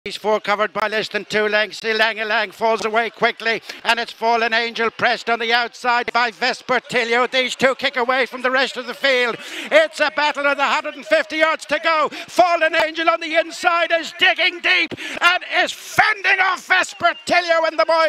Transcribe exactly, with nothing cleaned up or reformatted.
He's four covered by less than two lengths. Ilang Ilang falls away quickly, and it's Fallen Angel pressed on the outside by Vespertilio. These two kick away from the rest of the field. It's a battle of the one hundred fifty yards to go. Fallen Angel on the inside is digging deep and is fending off Vespertilio in the Moyglare.